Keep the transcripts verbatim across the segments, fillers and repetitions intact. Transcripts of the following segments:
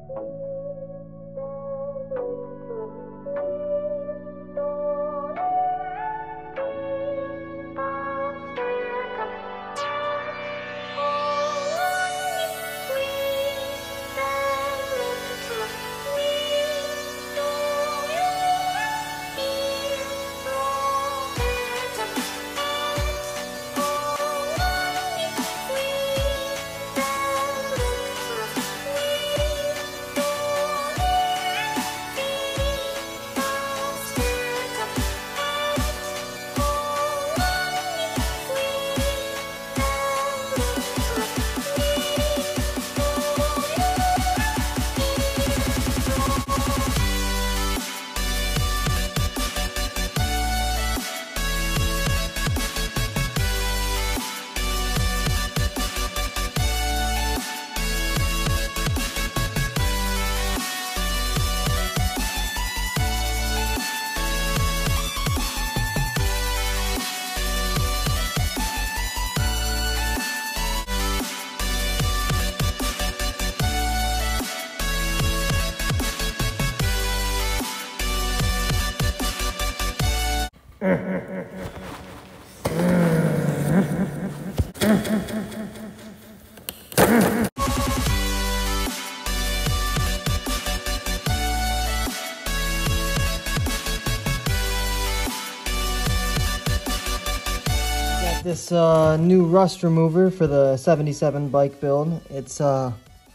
This uh, new rust remover for the seventy-seven bike build. It's, uh,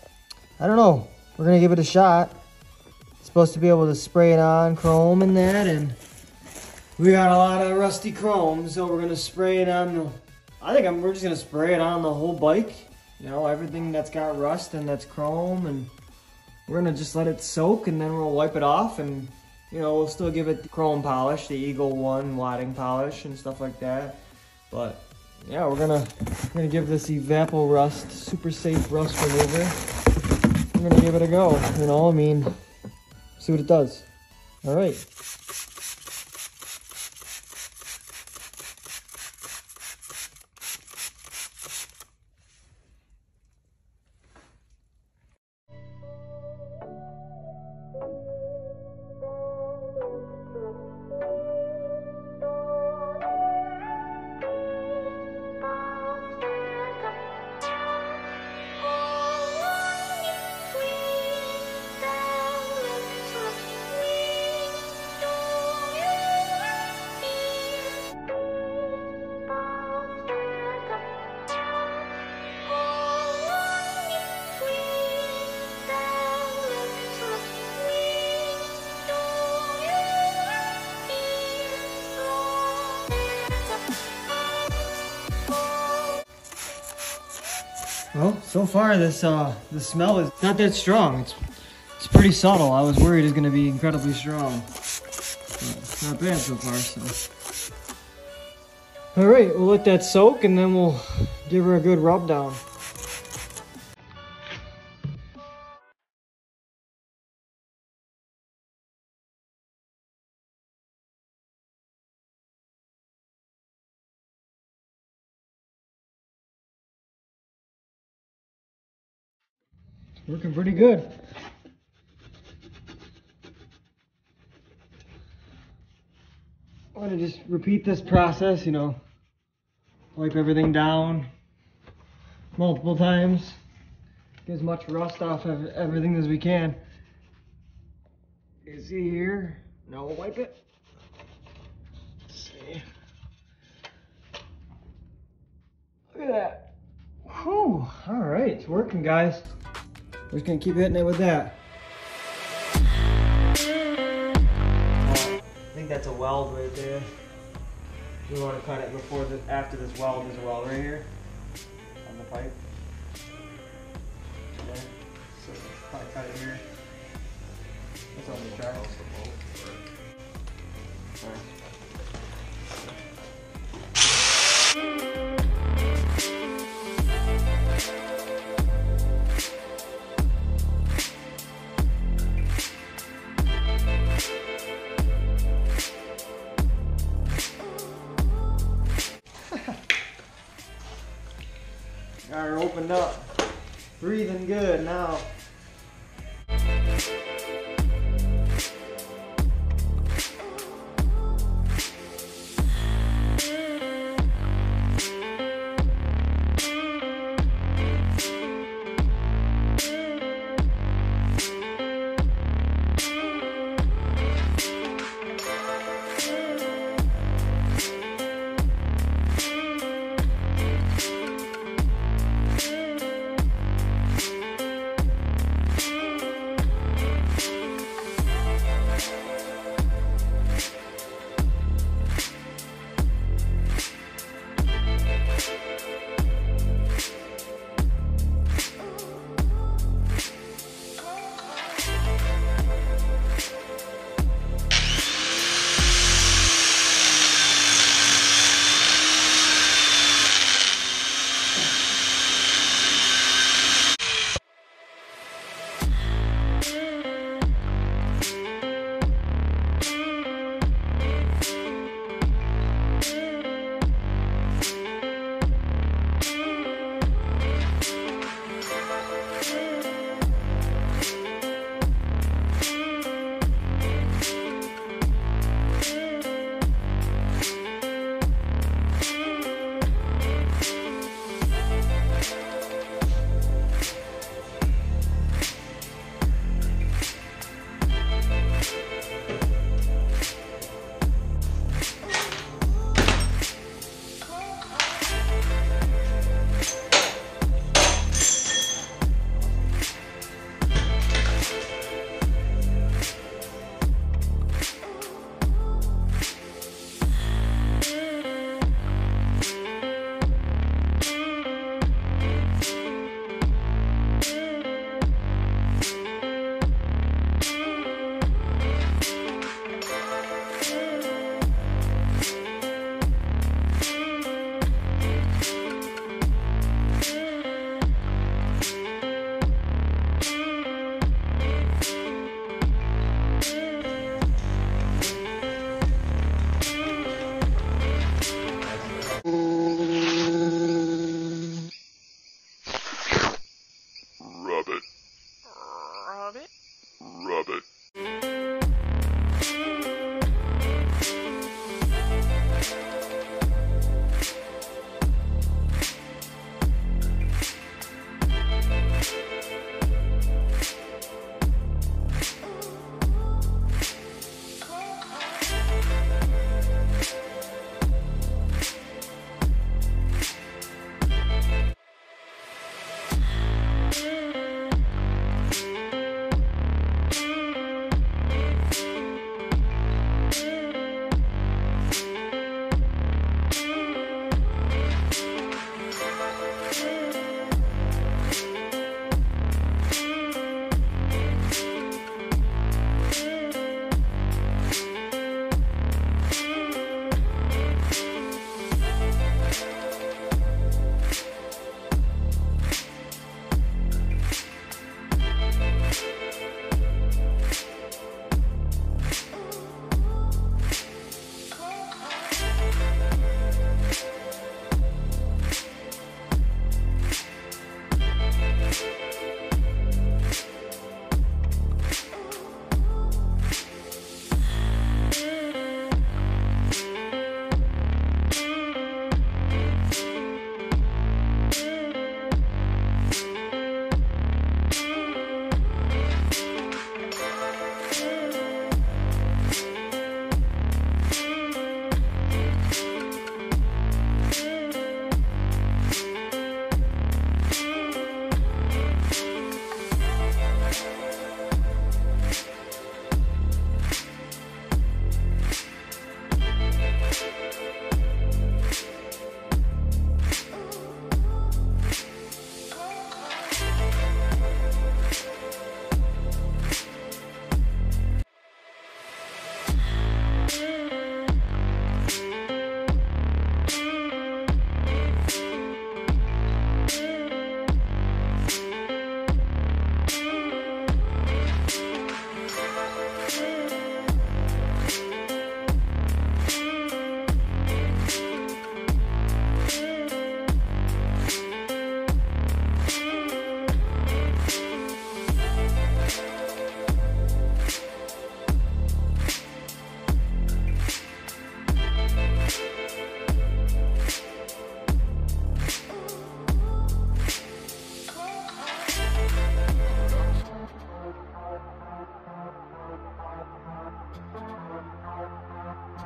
I don't know, we're gonna give it a shot. It's supposed to be able to spray it on chrome and that, and we got a lot of rusty chrome, so we're gonna spray it on the, I think I'm, we're just gonna spray it on the whole bike. You know, everything that's got rust and that's chrome, and we're gonna just let it soak, and then we'll wipe it off, and you know, we'll still give it the chrome polish, the Eagle One wadding polish and stuff like that. But yeah, we're gonna we're gonna give this Evapo Rust super safe rust remover. We're gonna give it a go. You know, I mean, see what it does. All right. Well, so far this uh, the smell is not that strong. It's it's pretty subtle. I was worried it's going to be incredibly strong. But it's not bad so far. So, all right, we'll let that soak and then we'll give her a good rub down. Working pretty good. I'm gonna just repeat this process, you know, wipe everything down multiple times, get as much rust off of everything as we can. You see here, now we'll wipe it. Let's see. Look at that. Whew, all right, it's working, guys. We're just gonna keep hitting it with that. I think that's a weld right there. We want to cut it before the after this weld. There's a weld right here on the pipe. Okay. So probably cut it here. That's all we try. Got her opened up, breathing good now.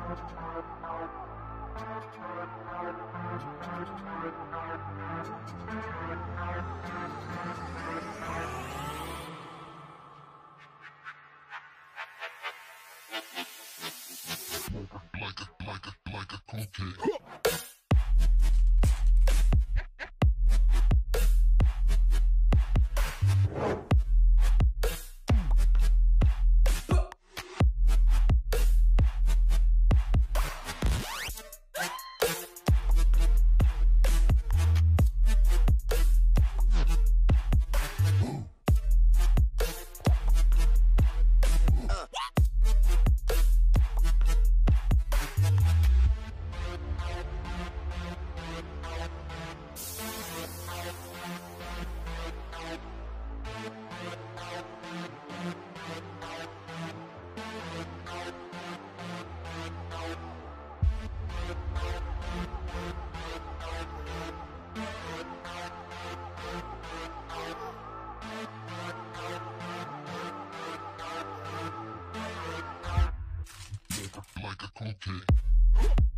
Like a, like a, like a cookie. Like a cookie.